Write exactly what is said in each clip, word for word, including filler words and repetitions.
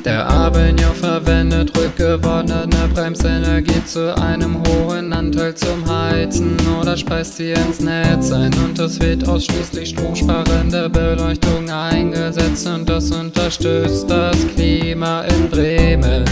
Der Avignon verwendet rückgewonnene Bremsenergie zu einem hohen Anteil zum Heizen oder speist sie ins Netz ein, und es wird ausschließlich stromsparende Beleuchtung eingesetzt, und das unterstützt das Klima in Bremen.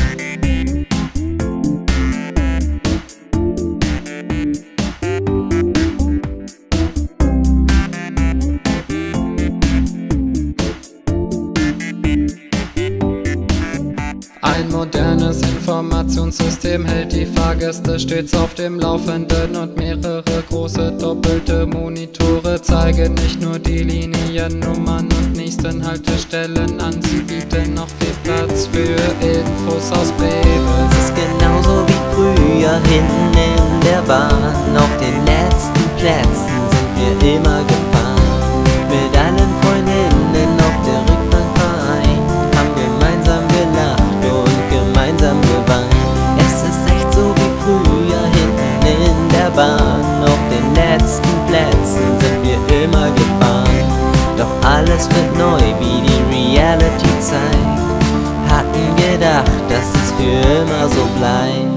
Ein modernes Informationssystem hält die Fahrgäste stets auf dem Laufenden, und mehrere große doppelte Monitore zeigen nicht nur die Liniennummern und nächsten Haltestellen an, sie bieten noch viel Platz für Infos aus Bremen. Es ist genauso wie früher hinten in der Bahn. Auf den letzten Plätzen sind wir immer gefahren. Mit allen Freundinnen auf der Rückbank vereint, haben gemeinsam gelacht und gemeinsam geweint. Es ist echt so wie früher hinten in der Bahn. Auf den letzten Plätzen sind wir immer gefahren. Doch alles wird neu, wie die Reality zeigt. Hatten gedacht, dass es für immer so bleibt.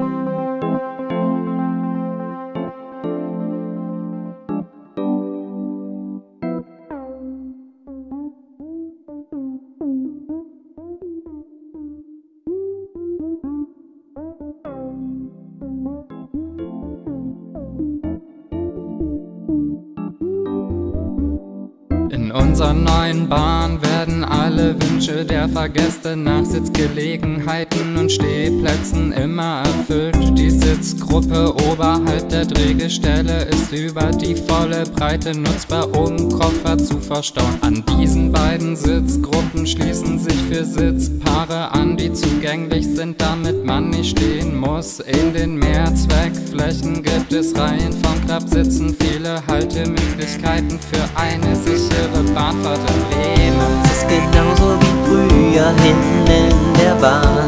In unserer neuen Bahn werden alle Wünsche der Fahrgäste nach Sitzgelegenheiten und Stehplätzen immer erfüllt. Die Sitzgruppe oberhalb der Drehgestelle ist über die volle Breite nutzbar, um Koffer zu verstauen. An diesen beiden Sitzgruppen schließen sich für Sitzpaare an, die zugänglich sind, damit man nicht stehen muss. In den Mehrzweckflächen gibt es Reihen von Klappsitzen, viele Haltemöglichkeiten für eine sichere Bahnfahrt in Bremen. Es ist genauso wie früher hinten in der Bahn.